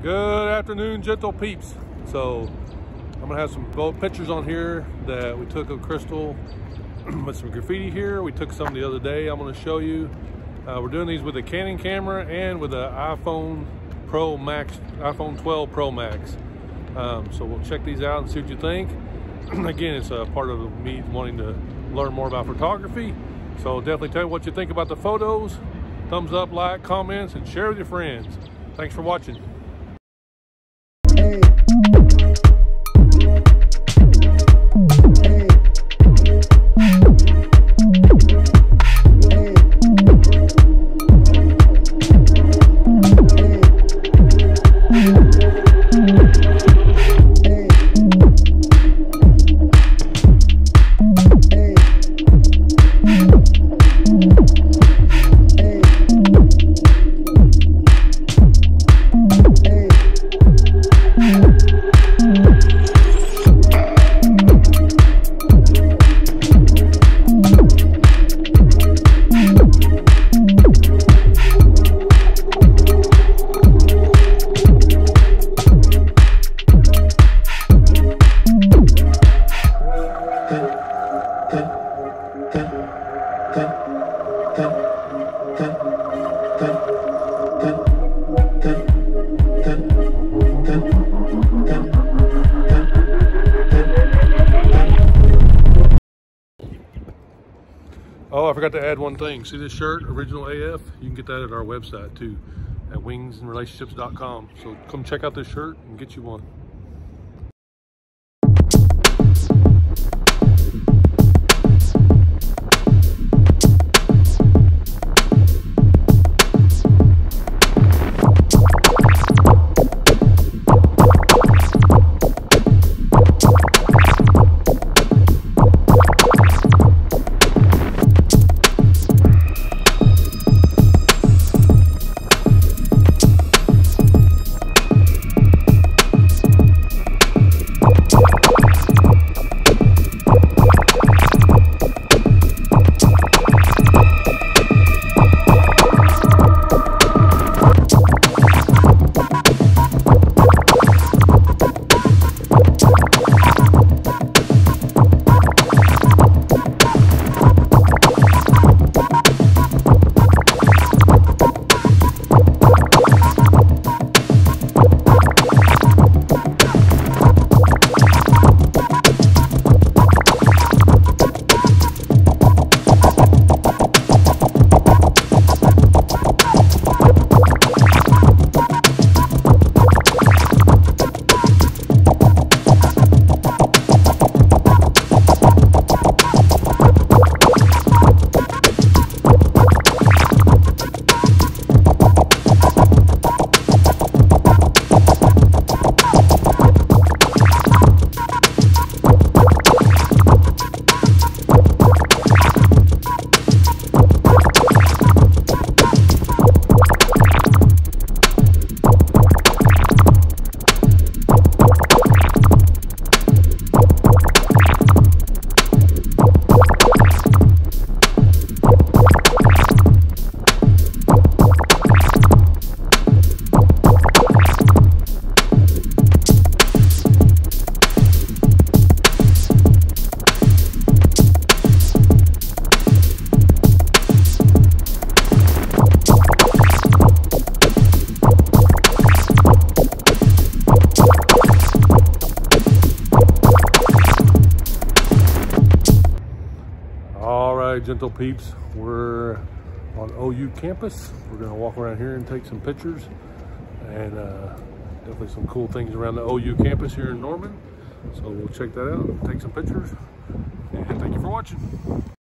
Good afternoon, gentle peeps. So I'm gonna have some boat pictures on here that we took of Crystal with some graffiti here. We took some the other day. I'm gonna show you. We're doing these with a Canon camera and with an iPhone 12 Pro Max. So we'll check these out and see what you think. Again, it's a part of me wanting to learn more about photography. So definitely tell me what you think about the photos. Thumbs up, like, comments, and share with your friends. Thanks for watching. Oh, I forgot to add one thing. See this shirt, Original AF? You can get that at our website too, at wingsandrelationships.com. So come check out this shirt and get you one. All right, gentle peeps, we're on OU campus. We're gonna walk around here and take some pictures, and definitely some cool things around the OU campus here in Norman. So we'll check that out, take some pictures, and thank you for watching.